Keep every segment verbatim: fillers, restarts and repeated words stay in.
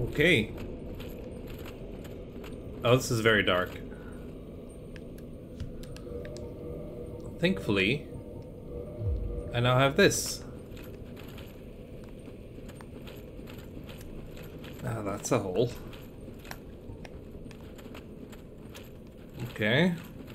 Okay. Oh, this is very dark. Thankfully, I now have this. Ah, that's a hole. Okay.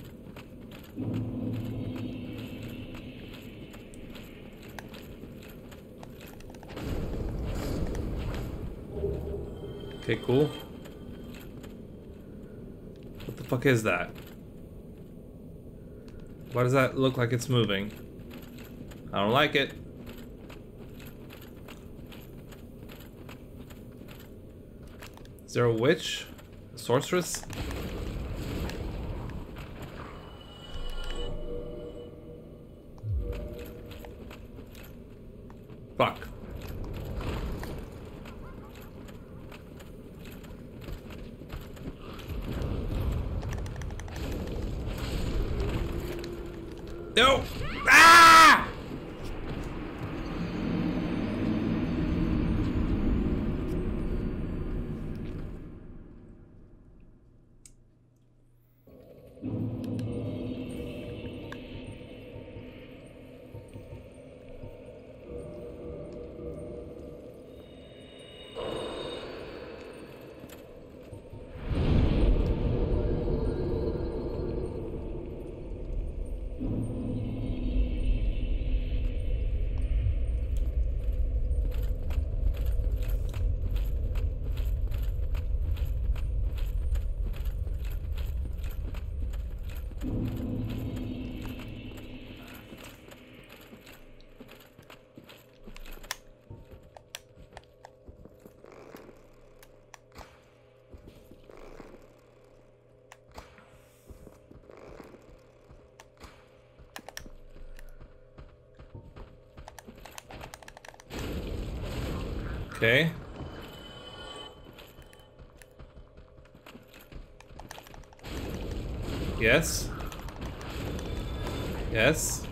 Okay, cool. What the fuck is that? Why does that look like it's moving? I don't like it. Is there a witch? A sorceress? Fuck. No! Ah! Okay. Yes. Yes.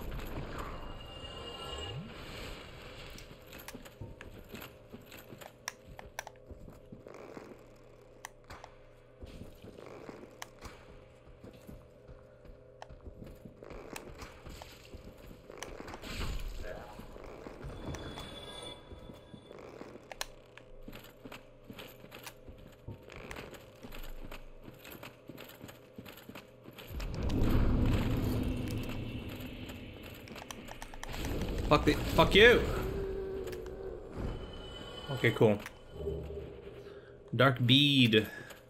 Fuck the- fuck you! Okay, cool. Dark bead.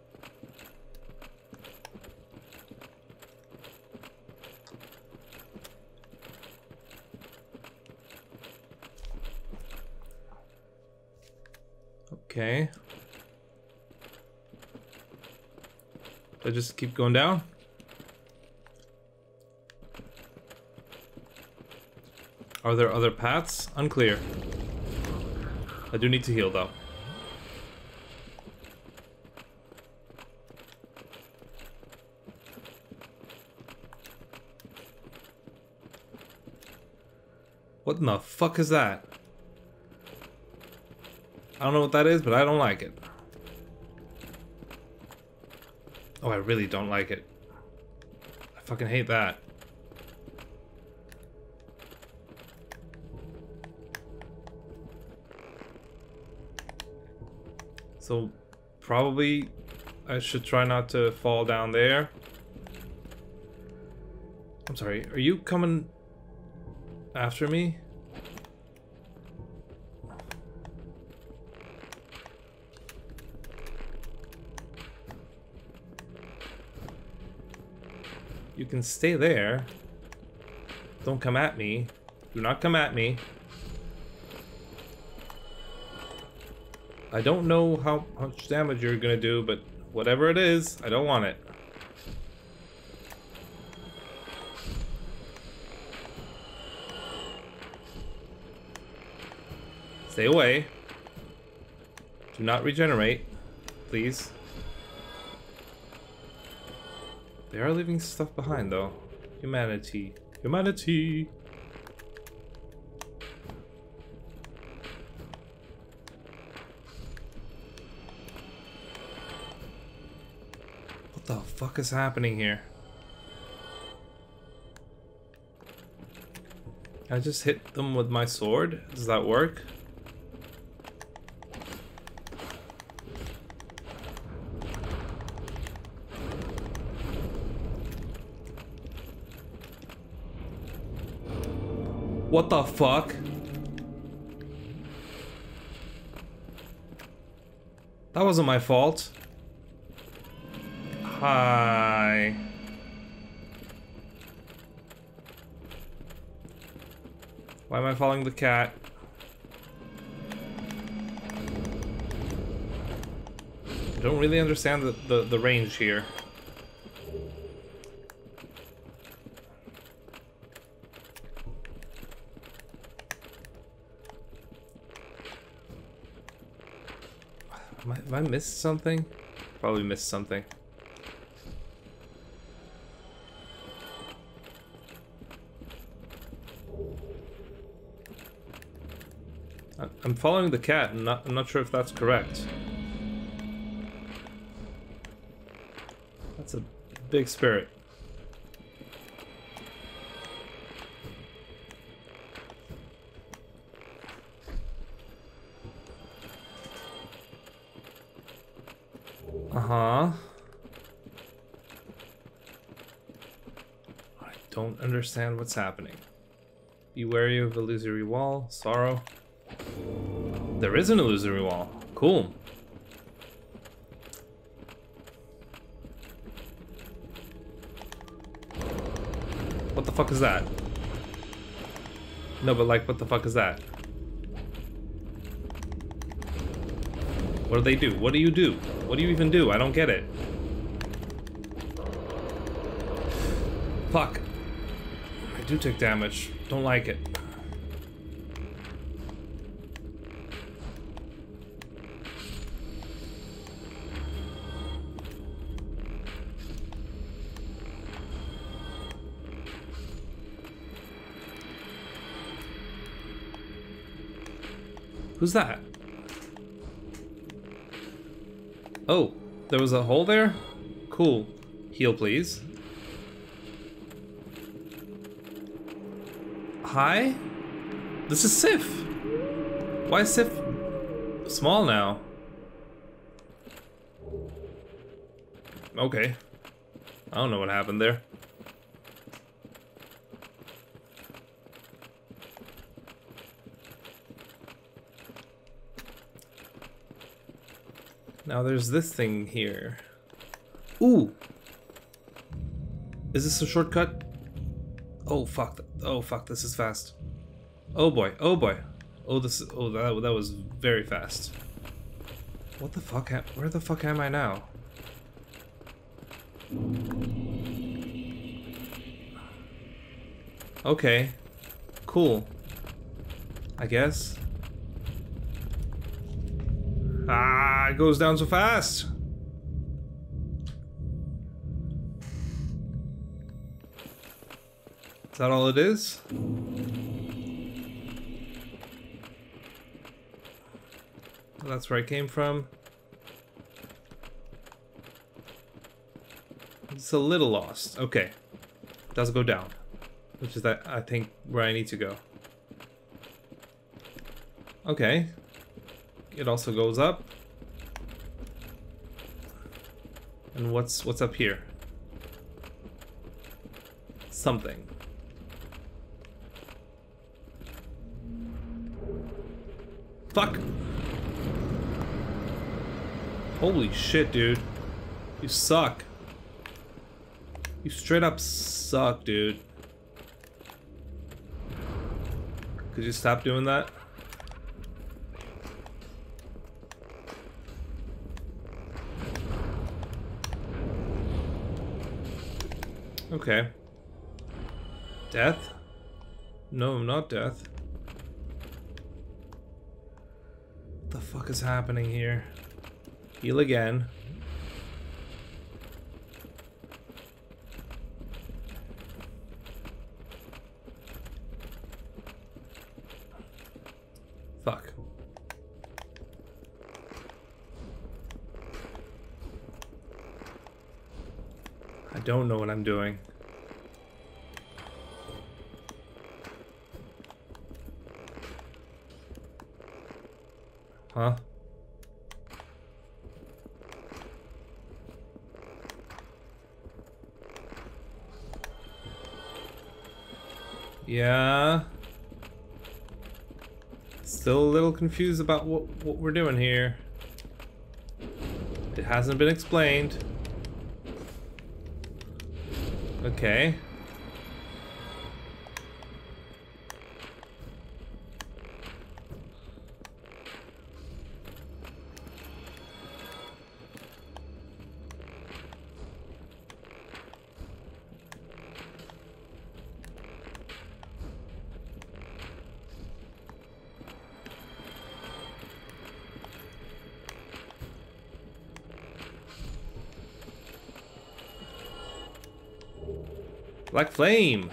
Okay. Do I just keep going down? Are there other paths? Unclear. I do need to heal though. What in the fuck is that? I don't know what that is, but I don't like it. Oh, I really don't like it. I fucking hate that. So, probably I should try not to fall down there. I'm sorry, are you coming after me? You can stay there. Don't come at me. Do not come at me. I don't know how much damage you're gonna do, but whatever it is, I don't want it. Stay away. Do not regenerate, please. They are leaving stuff behind, though. Humanity. Humanity! What the fuck is happening here? Can I just hit them with my sword? Does that work? What the fuck? That wasn't my fault. Hi. Why am I following the cat? I don't really understand the, the, the range here. Am I, have I missed something? Probably missed something. I'm following the cat, and not, I'm not sure if that's correct. That's a big spirit. Uh-huh. I don't understand what's happening. Be wary of illusory wall, sorrow. There is an illusory wall. Cool. What the fuck is that? No, but like, what the fuck is that? What do they do? What do you do? What do you even do? I don't get it. Fuck. I do take damage. Don't like it. Who's that? Oh, there was a hole there? Cool. Heal, please. Hi? This is Sif. Why is Sif small now? Okay. I don't know what happened there. Now there's this thing here. Ooh! Is this a shortcut? Oh fuck, oh fuck, this is fast. Oh boy, oh boy. Oh, this, oh, that, that was very fast. What the fuck, where the fuck am I now? Okay, cool. I guess. Ah, it goes down so fast. Is that all it is? That's where I came from. It's a little lost. Okay. It does go down. Which is that, I think, where I need to go. Okay. It also goes up. And what's what's up here? Something. Fuck! Holy shit, dude. You suck. You straight up suck, dude. Could you stop doing that? Okay. Death? No, not death. What the fuck is happening here? Heal again. Fuck. I don't know what I'm doing. Huh? Yeah. Still a little confused about what, what we're doing here. It hasn't been explained. Okay. Black flame.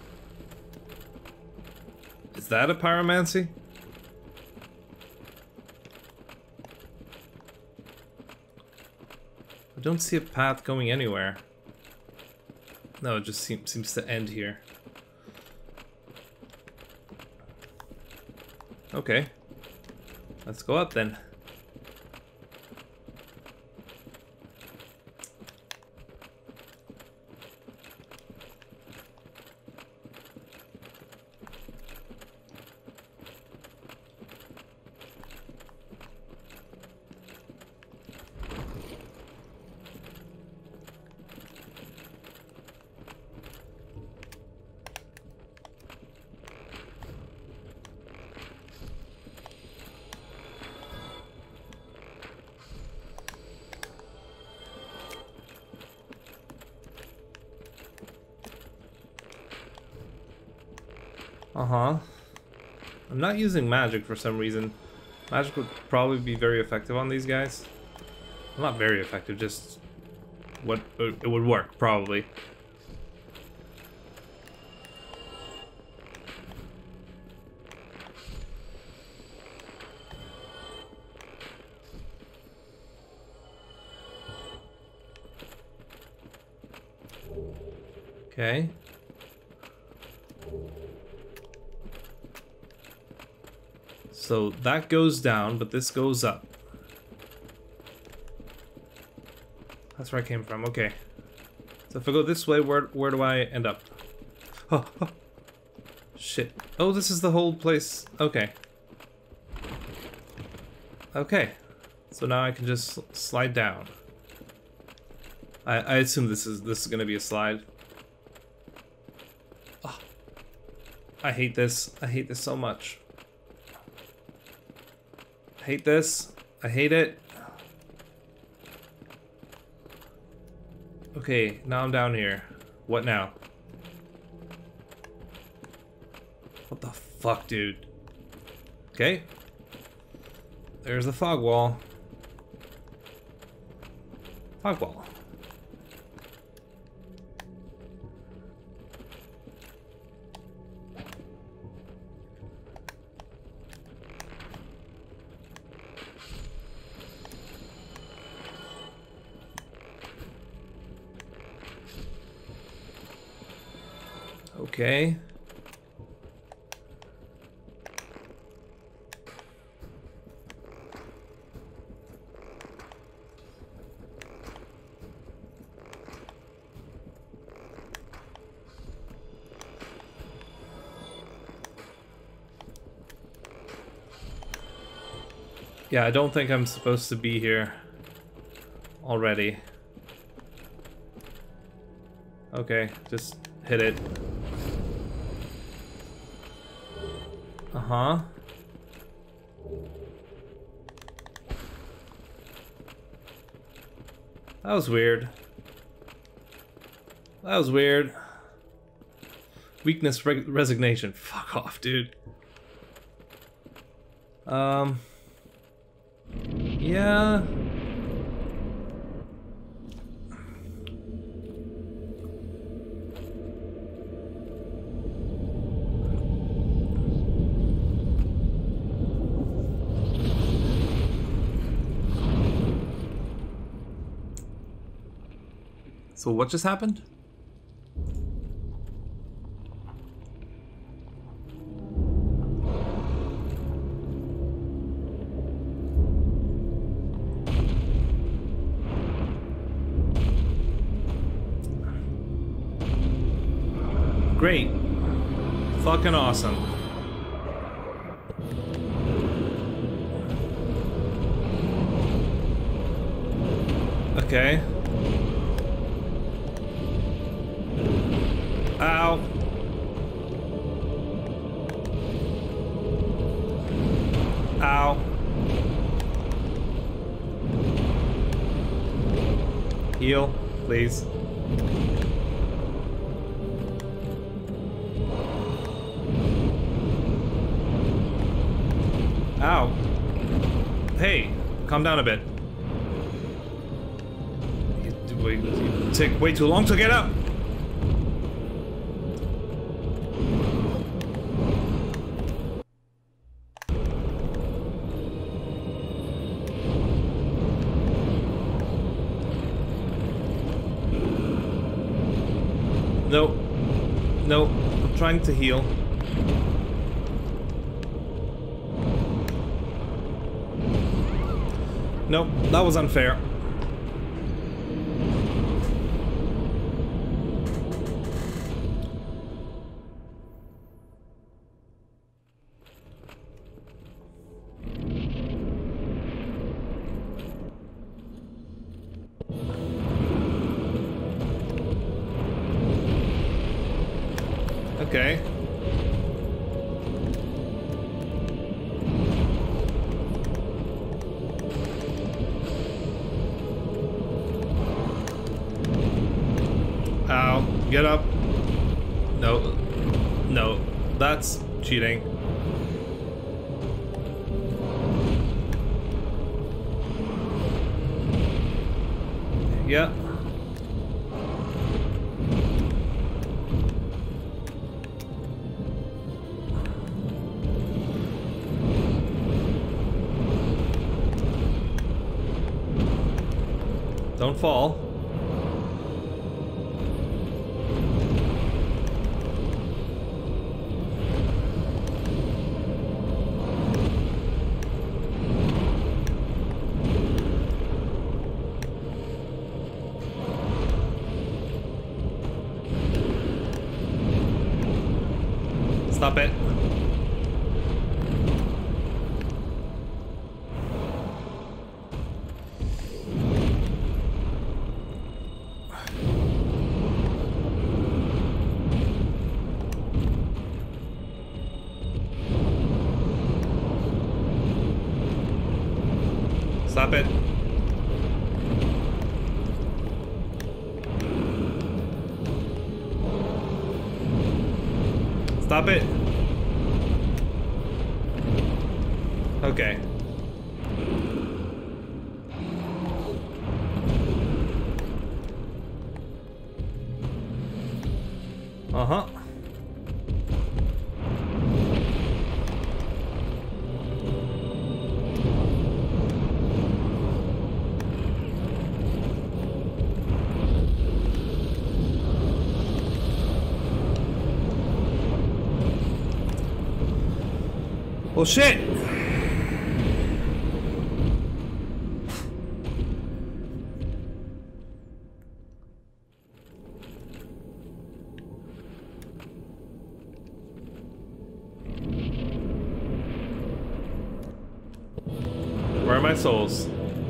Is that a pyromancy? I don't see a path going anywhere. No, it just seems seems to end here. Okay. Let's go up then. Uh-huh. I'm not using magic for some reason. Magic would probably be very effective on these guys. Well, not very effective, just what it would work, probably. Okay. So that goes down, but this goes up. That's where I came from. Okay. So if I go this way, where where do I end up? Oh, oh. Shit. Oh, this is the whole place. Okay. Okay. So now I can just slide down. I I assume this is this is gonna be a slide. Oh. I hate this. I hate this so much. I hate this. I hate it. Okay, now I'm down here. What now? What the fuck, dude? Okay. There's the fog wall. Fog wall. Okay. Yeah, I don't think I'm supposed to be here already. Okay, just hit it. Uh-huh. That was weird. That was weird. Weakness, re resignation. Fuck off, dude. Um... Yeah... So what just happened? Great. Fucking awesome. Okay. Ow. Ow. Heal, please. Ow. Hey, calm down a bit. You, you, you take way too long to get up. No. No. I'm trying to heal. Nope, that was unfair. Okay. Ow. Get up. No. No. That's cheating. Yeah. Don't fall. Stop it. Stop it. Stop it. Okay. Uh-huh. Well, shit. Where are my souls?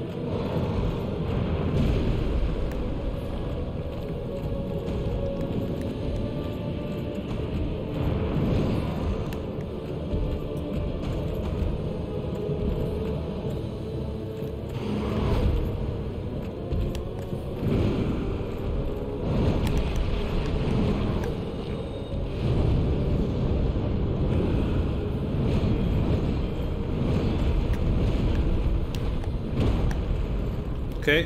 Okay.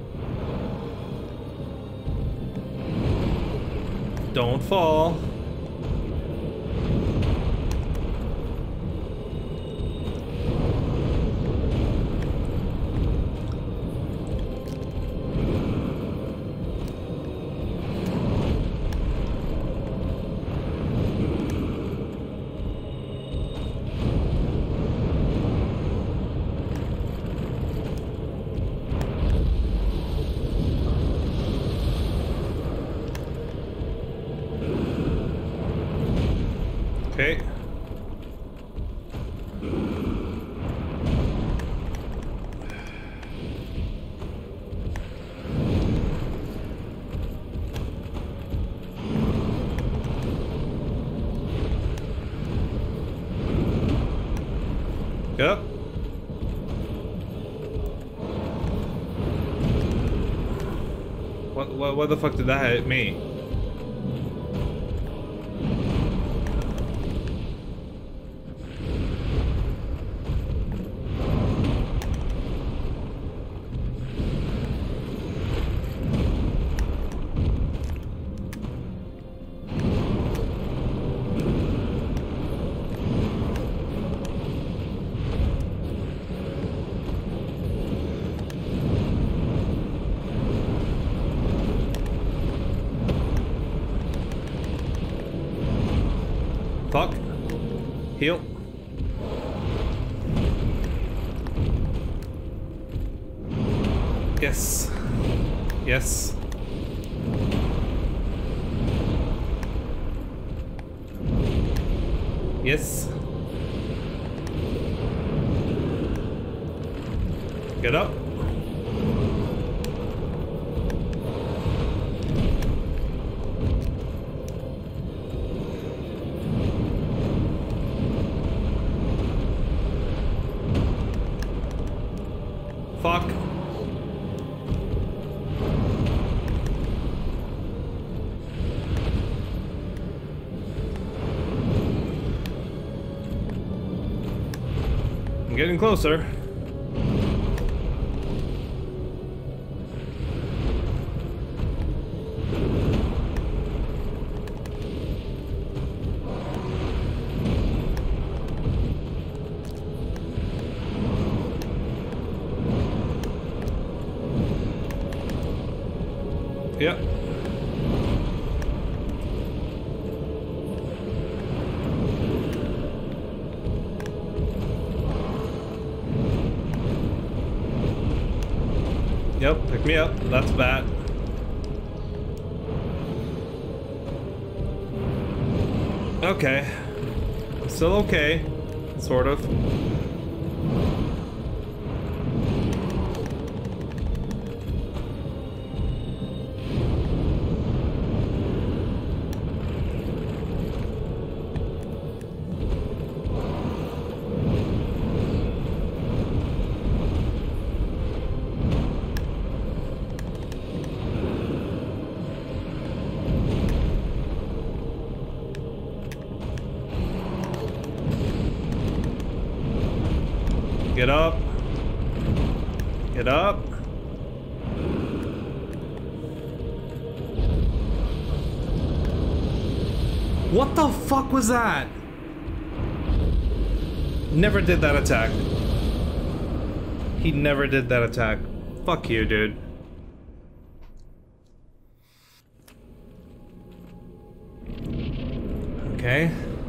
Don't fall. What, what, what the fuck did that hit me? Fuck. Heal. Yes. Yes. Yes. Get up. Fuck. I'm getting closer. Yep. Yep, pick me up. That's bad. Okay. Still okay. Sort of. Get up. Get up. What the fuck was that? Never did that attack. He never did that attack. Fuck you, dude. Okay.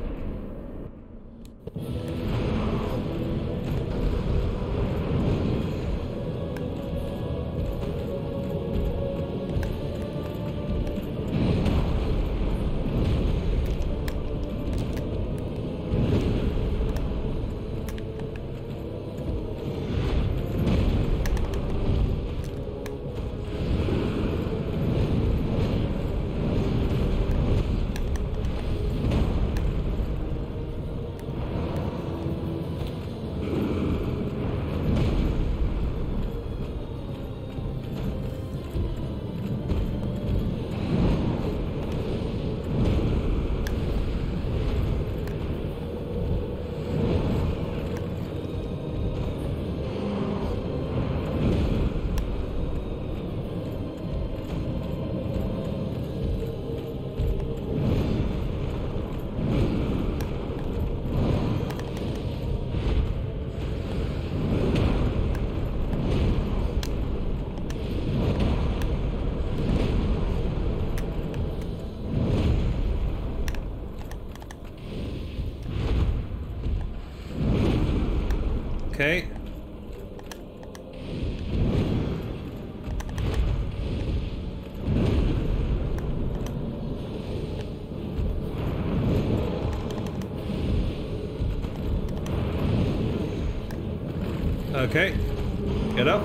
Okay. Okay. Get up.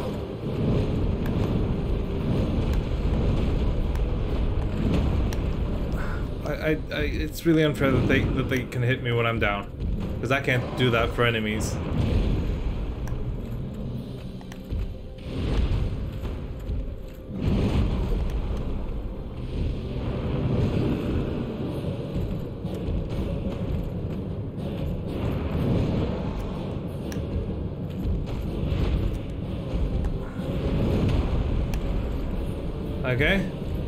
I, I, I, it's really unfair that they that they can hit me when I'm down, because I can't do that for enemies. Okay.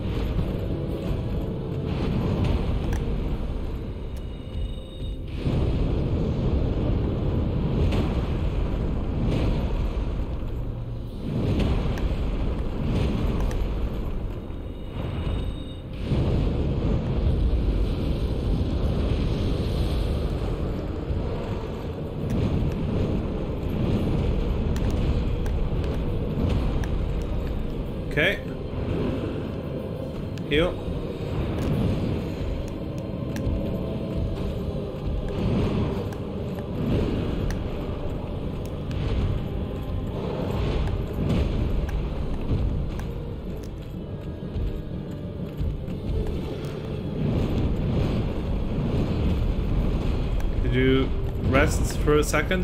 Okay. Heal. Did you rest for a second?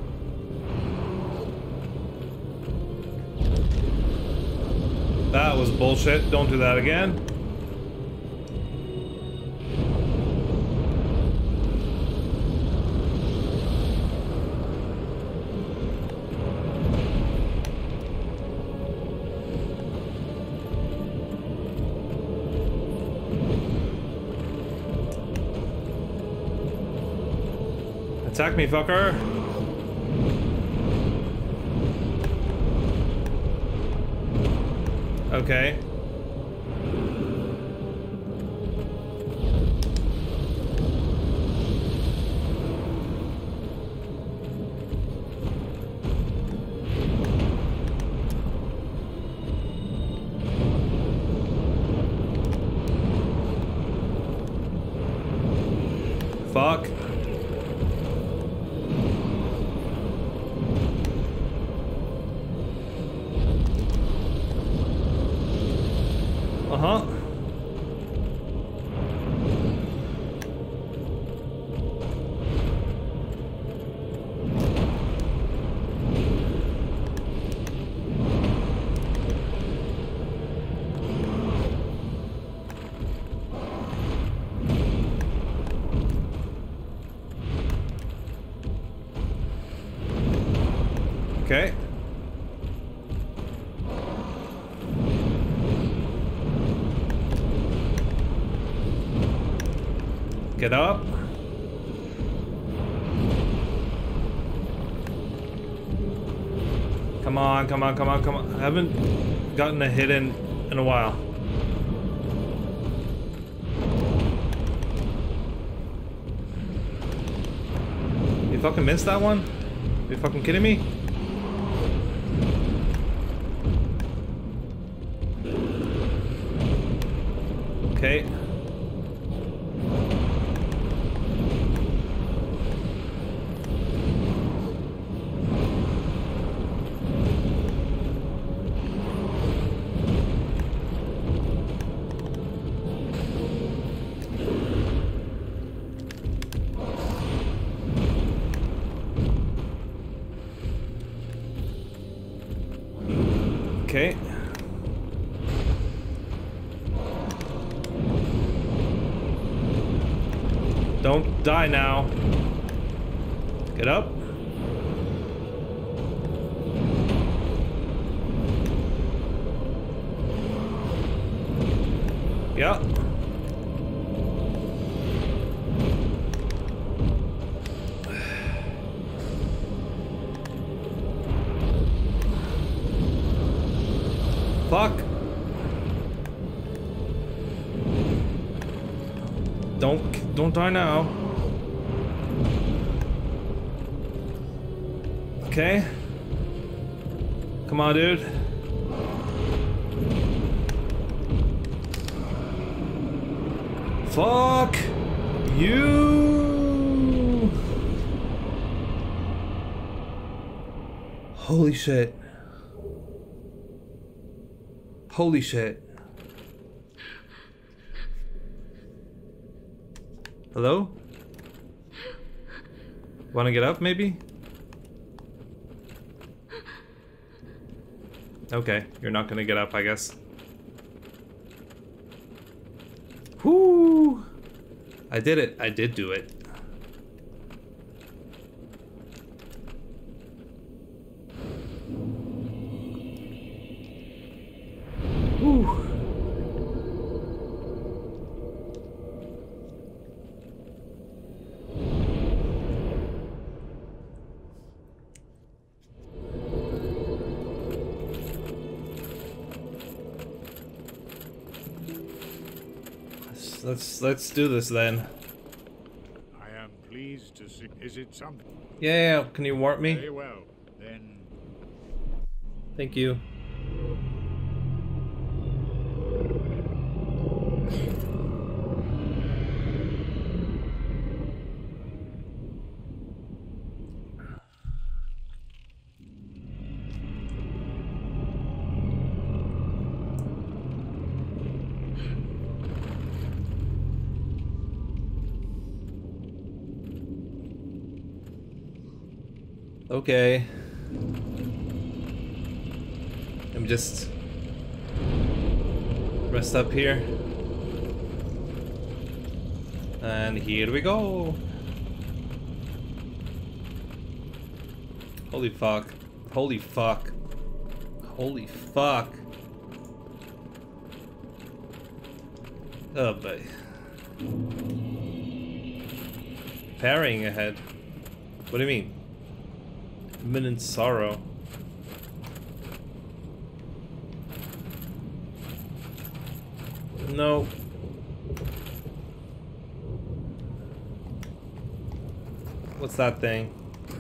That was bullshit. Don't do that again. Attack me, fucker. Okay. Fuck. Uh-huh. Okay. Get up. Come on, come on, come on, come on. I haven't gotten a hit in in a while. You fucking missed that one? Are you fucking kidding me? Okay. Okay. Don't die now. Get up. Yeah. Fuck. Don't don't die now. Okay. Come on, dude. Fuck you. Holy shit. Holy shit. Hello? Wanna get up, maybe? Okay, you're not gonna get up, I guess. Whoo! I did it. I did do it. Whew. let's let's let's do this then. I am pleased to see. Is it something? Yeah, yeah, yeah. Can you warp me? Very well, then. Thank you. Okay. Let me just rest up here. And here we go. Holy fuck. Holy fuck. Holy fuck. Oh boy. Parrying ahead. What do you mean? Imminent sorrow. No. What's that thing?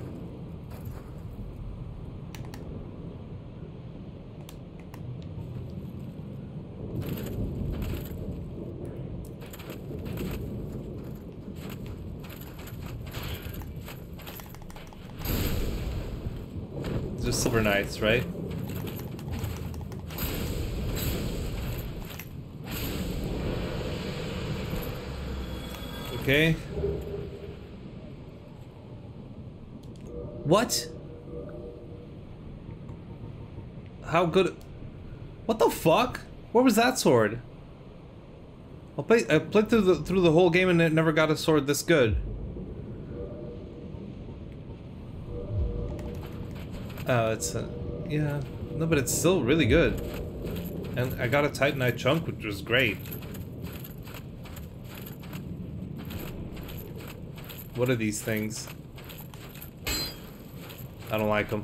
Just silver knights, right? Okay. What? How good? What the fuck? Where was that sword? I played, I played through the through the whole game and it never got a sword this good. Oh, it's a, yeah. No, but it's still really good. And I got a Titanite chunk, which was great. What are these things? I don't like them.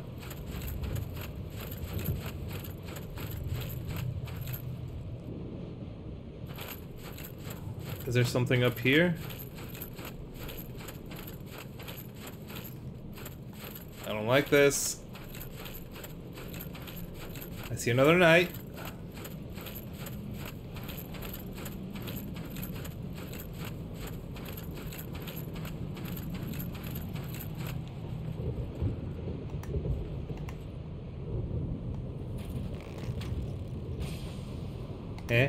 Is there something up here? I don't like this. I see another knight. Eh?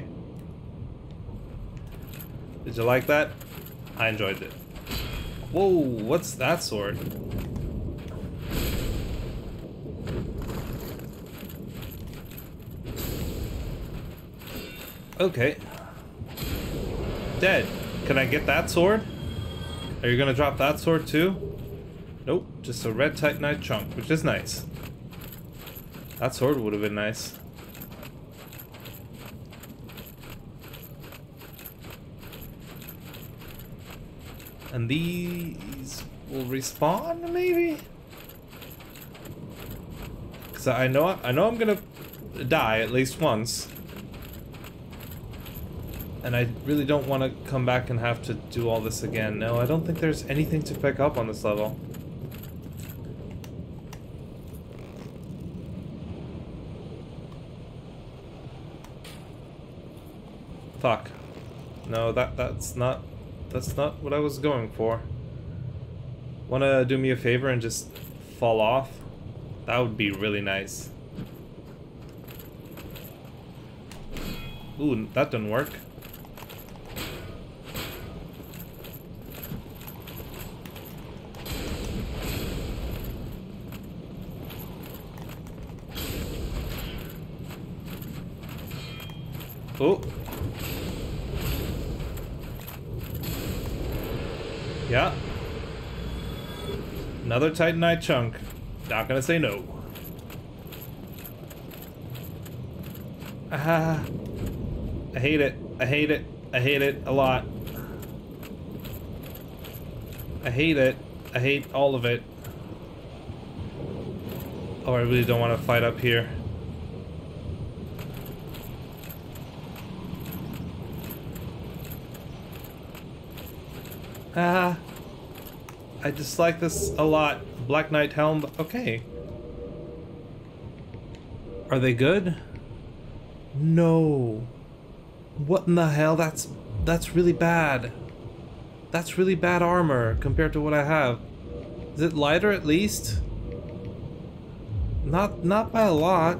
Did you like that? I enjoyed it. Whoa, what's that sword? Okay. Dead. Can I get that sword? Are you gonna drop that sword too? Nope, just a red Titanite chunk, which is nice. That sword would have been nice. And these will respawn, maybe? Cause I know I know I'm gonna die at least once. And I really don't want to come back and have to do all this again. No, I don't think there's anything to pick up on this level. Fuck. No, that that's not that's not what I was going for. Wanna do me a favor and just fall off? That would be really nice. Ooh, that didn't work. Oh. Yeah. Another Titanite chunk. Not gonna say no. Ah. I hate it. I hate it. I hate it a lot. I hate it. I hate all of it. Oh, I really don't want to fight up here. Ah, I dislike this a lot. Black Knight helm, okay. Are they good? No. What in the hell? That's that's really bad. That's really bad armor compared to what I have. Is it lighter at least? Not not by a lot.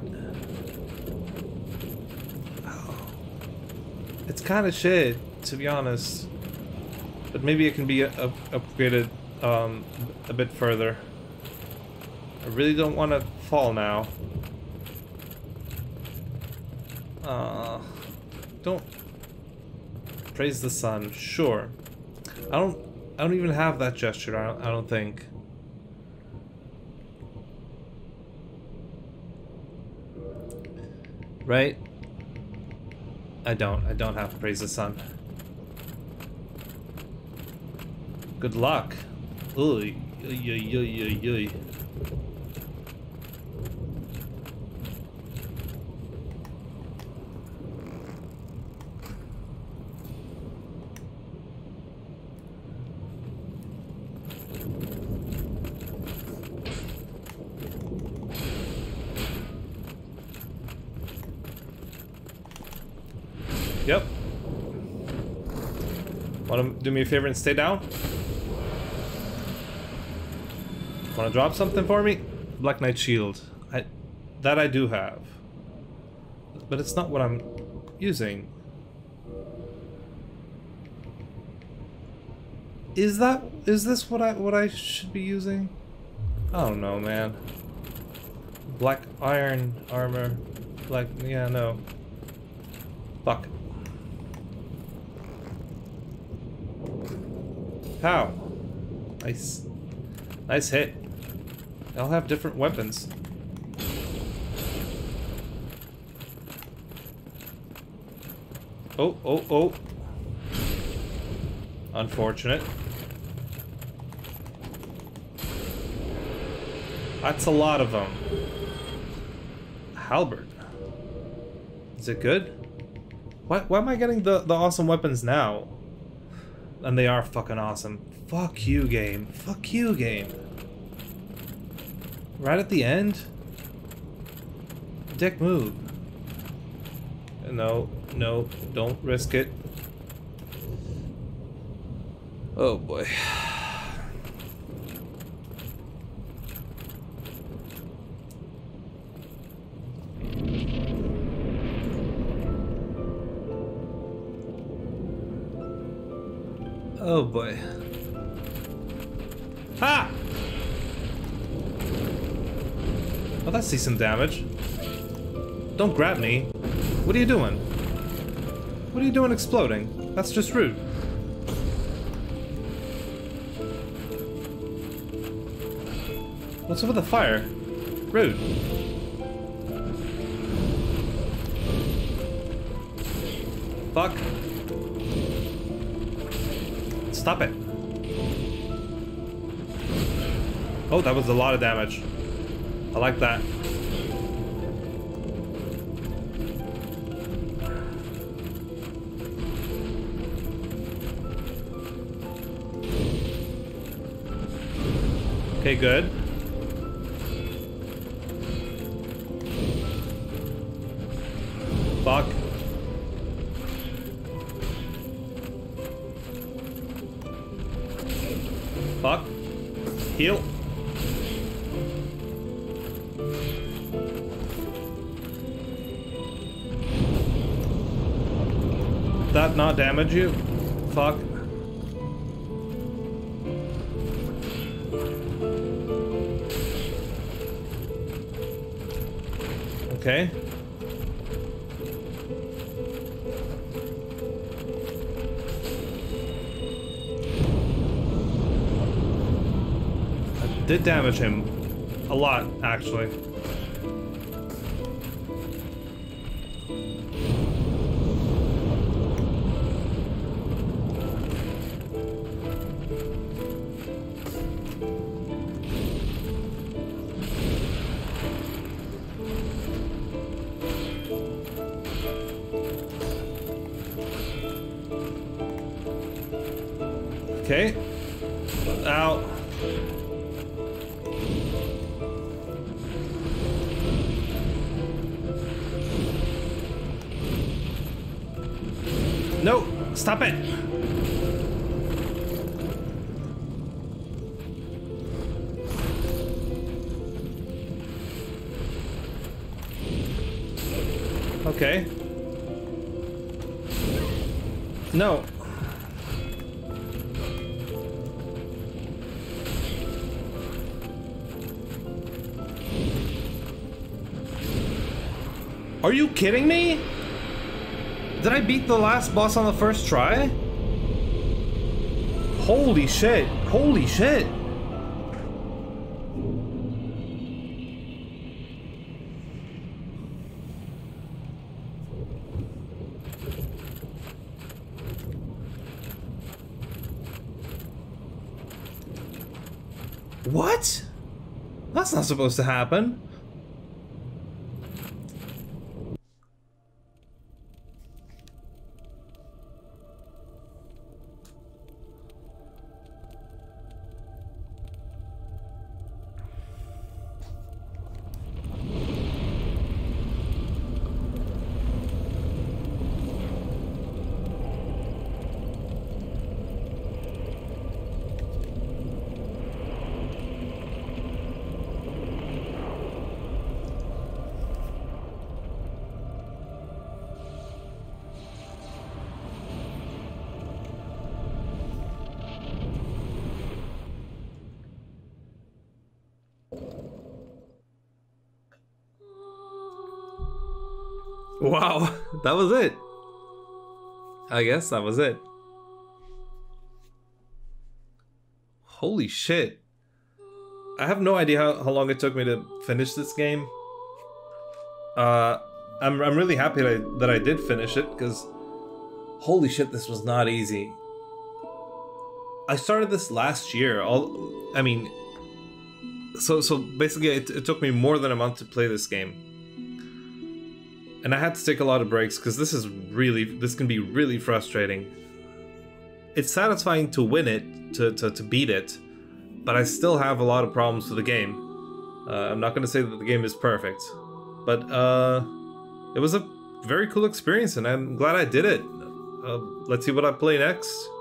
It's kind of shit, to be honest. But maybe it can be up upgraded um, a bit further. I really don't want to fall now. Uh, don't praise the sun. Sure. I don't. I don't even have that gesture. I don't, I don't think. Right? I don't. I don't have to praise the sun. Good luck. Oy, oy, oy, oy, oy. Yep. Want to do me a favor and stay down? Want to drop something for me? Black Knight Shield. I, that I do have. But it's not what I'm using. Is that... Is this what I what I should be using? I don't know, man. Black iron armor. Black... Yeah, no. Fuck. How? Nice. Nice hit. They'll have different weapons. Oh, oh, oh. Unfortunate. That's a lot of them. Halberd. Is it good? Why, why am I getting the, the awesome weapons now? And they are fucking awesome. Fuck you, game. Fuck you, game. Right at the end? Dick move. No, no, don't risk it. Oh boy. Oh boy. Ha! Oh, that's decent damage. Don't grab me. What are you doing? What are you doing exploding? That's just rude. What's up with the fire? Rude. Fuck. Stop it. Oh, that was a lot of damage. I like that. Okay, good. Fuck. Fuck. Heal. Did that not damage you? Fuck. Okay. I did damage him. A lot, actually. Okay. Ow. No! Stop it! Okay. No. Are you kidding me? Did I beat the last boss on the first try? Holy shit. Holy shit. What? That's not supposed to happen. Wow, that was it. I guess that was it. Holy shit. I have no idea how, how long it took me to finish this game. Uh, I'm, I'm really happy that I, that I did finish it, because holy shit, this was not easy. I started this last year. All, I mean, so, so basically it, it took me more than a month to play this game. And I had to take a lot of breaks because this is really, this can be really frustrating. It's satisfying to win it, to, to, to beat it, but I still have a lot of problems with the game. Uh, I'm not going to say that the game is perfect, but uh, it was a very cool experience and I'm glad I did it. Uh, let's see what I play next.